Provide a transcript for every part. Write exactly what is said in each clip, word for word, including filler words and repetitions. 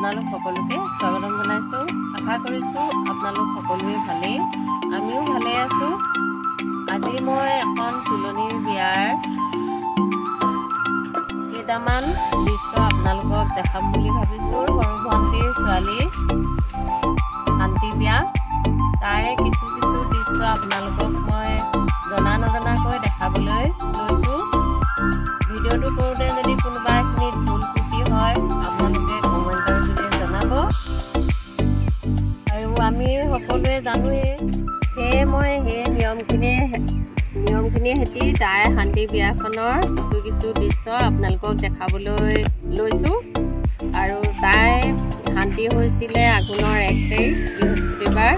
আপোনালোক সকলোকে স্বাগতম জনাইছোঁ। আশা কৰিছোঁ আপোনালোক সকলোৱে ভালেই, আমিও ভালে আছোঁ। আজি মই এখন তুলনীৰ বিয়াৰ কেইটামান দৃশ্য আপোনালোকক দেখাম বুলি ভাবিছোঁ। সৰু ভণ্টিৰ ছোৱালীৰ শান্তি বিয়া, তাৰে কিছু কিছু দৃশ্য আপোনালোকক মই জনা নজনাকৈ দেখাবলৈ লৈছোঁ। ভিডিঅ'টো কৰোঁতে যদি কোনোবা এখিনিত ভুল ত্ৰুটি হয় আপোনালোকে কমেণ্টৰ যোগে জনাব। আৰু আমি সকলোৱে জানোৱেই, সেয়ে মই সেই নিয়মখিনিয়ে নিয়মখিনিৰ সৈতে তাৰে শান্তি বিয়াখনৰ কিছু কিছু দৃশ্য আপোনালোকক দেখাবলৈ লৈছোঁ। আৰু তাই শান্তি হৈছিলে আঘোণৰ এক তাৰিখ বৃহস্পতিবাৰ।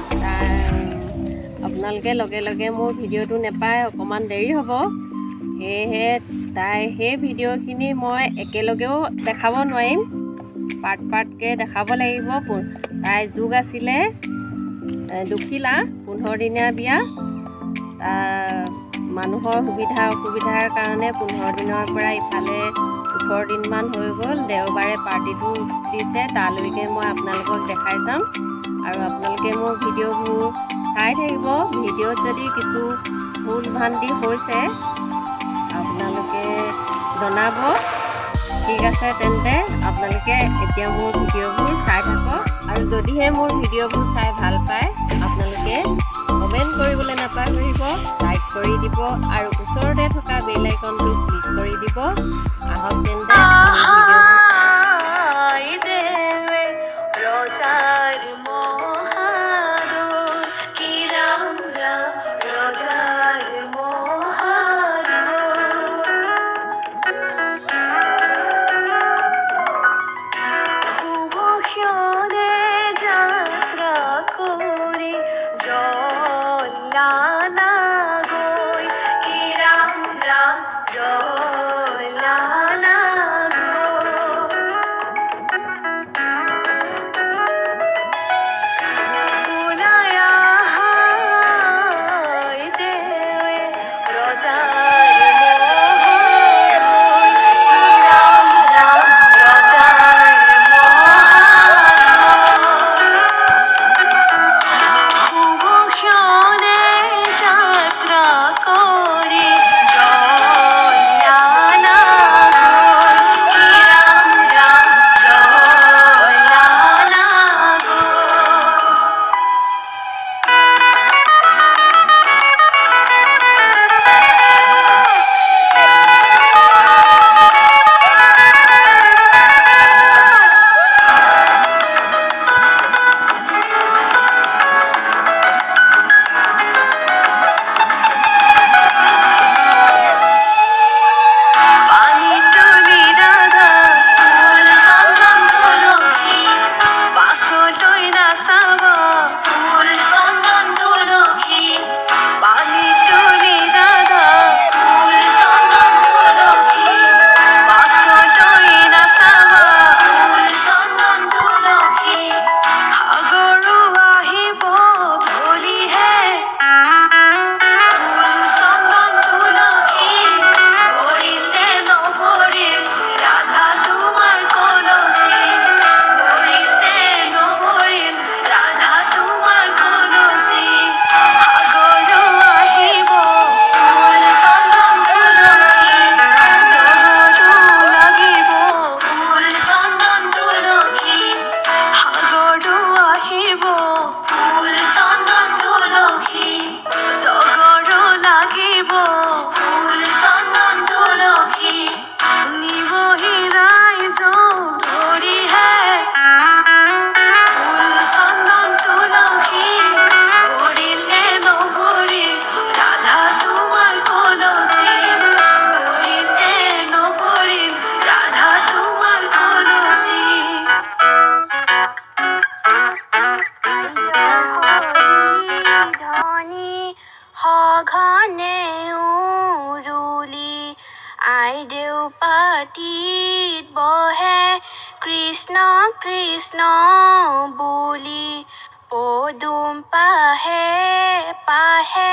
আপোনালোকে লগে লগে মোৰ ভিডিঅ'টো নাপায়, অকণমান দেৰি হ'ব। সেয়েহে তাই সেই ভিডিঅ'খিনি মই একেলগেও দেখাব নোৱাৰিম, পাৰ্ট পাৰ্টকৈ দেখাব লাগিব। তাই যোগ আছিলে দুখিলা, পোন্ধৰ দিনীয়া বিয়া। মানুহৰ সুবিধা অসুবিধাৰ কাৰণে পোন্ধৰ দিনৰ পৰা ইফালে ওঠৰ দিনমান হৈ গ'ল। দেওবাৰে পাৰ্টিটো দিছে, তালৈকে মই আপোনালোকক দেখাই যাম। আৰু আপোনালোকে মোৰ ভিডিঅ'বোৰ চাই থাকিব। ভিডিঅ'ত যদি কিছু ভুল ভ্ৰান্তি হৈছে আপোনালোকে জনাব। ঠিক আছে, তেন্তে আপোনালোকে এতিয়া মোৰ ভিডিঅ'বোৰ চাই থাকক। আৰু যদিহে মোৰ ভিডিঅ'বোৰ চাই ভাল পায় আপোনালোকে কমেণ্ট কৰিবলৈ নাপাহৰিব, লাইক কৰি দিব আৰু ওচৰতে থকা বেল আইকনটো ক্লিক কৰি দিব। আহক তেন্তে পাতিত বহে কৃষ্ণ কৃষ্ণ বুলি পদুম পাহে পাহে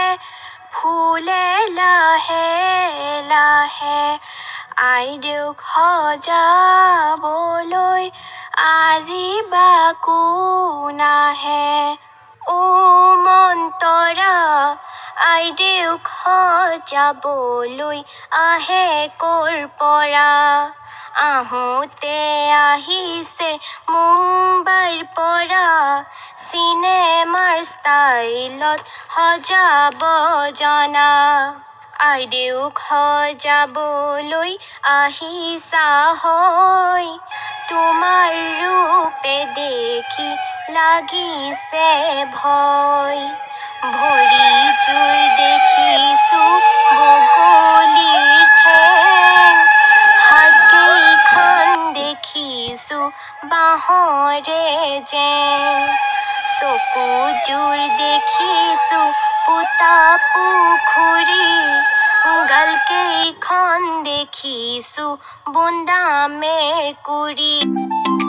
ফুলে লাহে লাহে আইদেউক সজাবলৈ আজি বা কোন আহে ও মন্তৰা আইদেউক সজাবলৈ আহে ক'ৰ পৰা আহোঁতে আহিছে মুম্বাইৰ পৰা চিনেমাৰ ষ্টাইলত সজাব জনা আইদেউক সজাবলৈ আহিছা হয় তোমাৰ ৰূপে দেখি লাগিছে ভয় ভৰি জোৰ দেখিছোঁ বগলীৰ ঠেং হাতকেইখন দেখিছোঁ বাঁহৰে জেং চকু জোৰ দেখিছোঁ পোতা পুখুৰী গালকেইখন দেখিছোঁ বুন্দা মেকুৰী